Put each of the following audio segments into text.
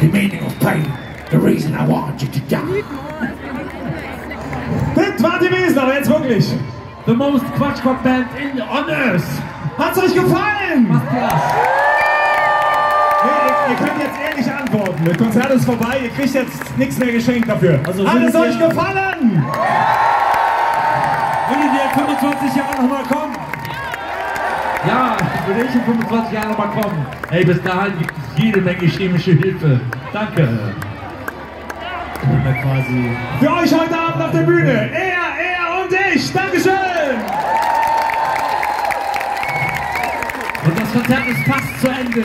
the meaning of pain, the reason I want you to die. Das war die Wesen, aber jetzt wirklich. The most Quatschkopf-Band on Earth. Hat's euch gefallen? Macht Spaß. Ihr könnt jetzt ehrlich antworten. Das Konzert ist vorbei, ihr kriegt jetzt nichts mehr geschenkt dafür. Also hat es euch gefallen? Würdet ihr in 25 Jahren nochmal kommen? Ja, würde ich in 25 Jahren nochmal kommen. Hey, bis dahin gibt es jede Menge chemische Hilfe. Danke. Quasi. Für euch heute Abend auf der Bühne, er und ich. Dankeschön. Und das Konzert ist fast zu Ende.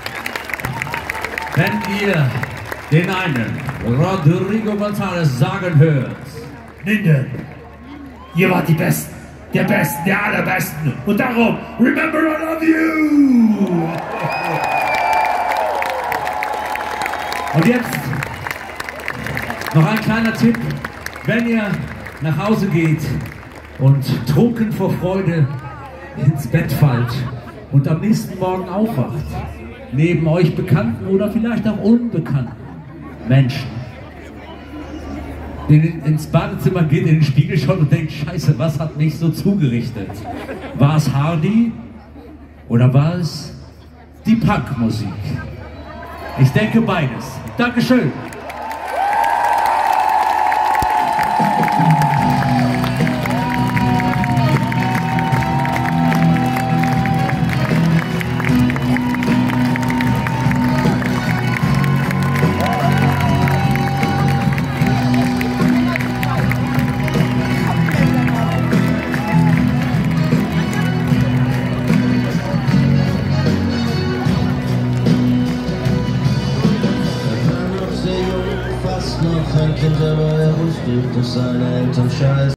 Wenn ihr den einen Rodrigo González sagen hört: Minden, ihr wart die Besten, der Besten, der Allerbesten. Und darum, remember I love you! Und jetzt noch ein kleiner Tipp: Wenn ihr nach Hause geht und trunken vor Freude ins Bett fallt und am nächsten Morgen aufwacht, neben euch bekannten oder vielleicht auch unbekannten Menschen, ins Badezimmer geht, in den Spiegel schaut und denkt: Scheiße, was hat mich so zugerichtet? War es Hardy oder war es die Punkmusik? Ich denke beides. Dankeschön. Noch ein Kind, aber er wusste, dass seine Eltern scheiße.